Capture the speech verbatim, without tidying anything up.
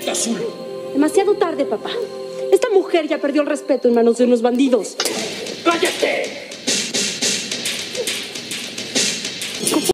chaqueta azul. Demasiado tarde, papá. Esta mujer ya perdió el respeto en manos de unos bandidos. ¡Cállate!